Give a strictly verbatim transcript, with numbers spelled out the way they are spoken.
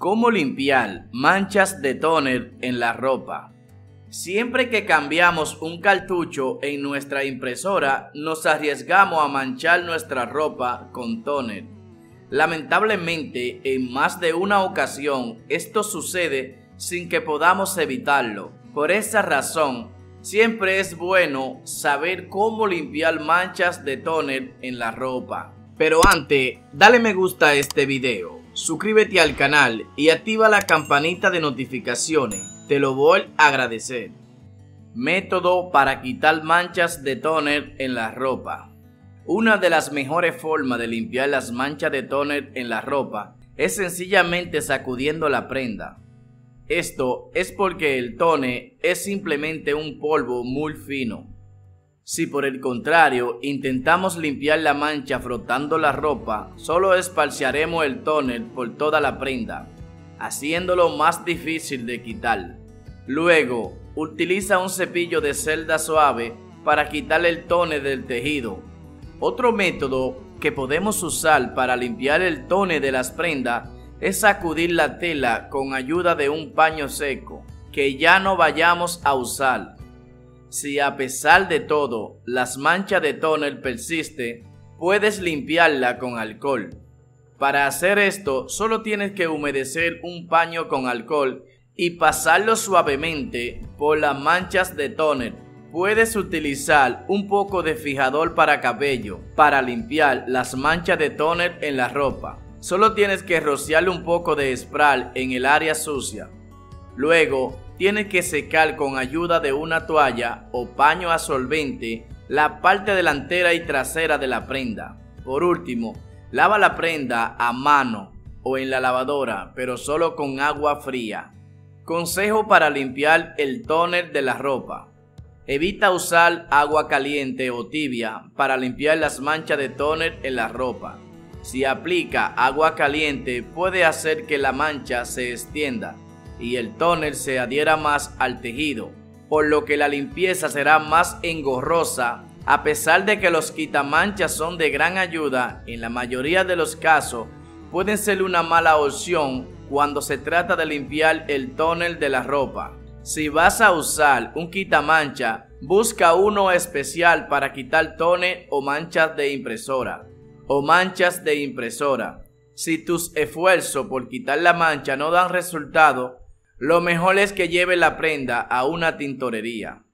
¿Cómo limpiar manchas de tóner en la ropa? Siempre que cambiamos un cartucho en nuestra impresora, nos arriesgamos a manchar nuestra ropa con tóner. Lamentablemente, en más de una ocasión, esto sucede sin que podamos evitarlo. Por esa razón, siempre es bueno saber cómo limpiar manchas de tóner en la ropa. Pero antes, dale me gusta a este video, suscríbete al canal y activa la campanita de notificaciones, te lo voy a agradecer. Método para quitar manchas de tóner en la ropa. Una de las mejores formas de limpiar las manchas de tóner en la ropa es sencillamente sacudiendo la prenda. Esto es porque el tóner es simplemente un polvo muy fino. Si por el contrario intentamos limpiar la mancha frotando la ropa, solo esparciaremos el tóner por toda la prenda, haciéndolo más difícil de quitar. Luego, utiliza un cepillo de cerda suave para quitar el tóner del tejido. Otro método que podemos usar para limpiar el tóner de las prendas es sacudir la tela con ayuda de un paño seco que ya no vayamos a usar. Si a pesar de todo las manchas de tóner persisten, puedes limpiarla con alcohol. Para hacer esto, solo tienes que humedecer un paño con alcohol y pasarlo suavemente por las manchas de tóner. Puedes utilizar un poco de fijador para cabello para limpiar las manchas de tóner en la ropa. Solo tienes que rociarle un poco de spray en el área sucia. Luego, tienes que secar con ayuda de una toalla o paño absorbente la parte delantera y trasera de la prenda. Por último, lava la prenda a mano o en la lavadora, pero solo con agua fría. Consejo para limpiar el tóner de la ropa. Evita usar agua caliente o tibia para limpiar las manchas de tóner en la ropa. Si aplica agua caliente, puede hacer que la mancha se extienda y el tóner se adhiera más al tejido, por lo que la limpieza será más engorrosa. A pesar de que los quitamanchas son de gran ayuda, en la mayoría de los casos pueden ser una mala opción cuando se trata de limpiar el tóner de la ropa. Si vas a usar un quitamancha, busca uno especial para quitar tóner o manchas de impresora o manchas de impresora. Si tus esfuerzos por quitar la mancha no dan resultado, lo mejor es que lleve la prenda a una tintorería.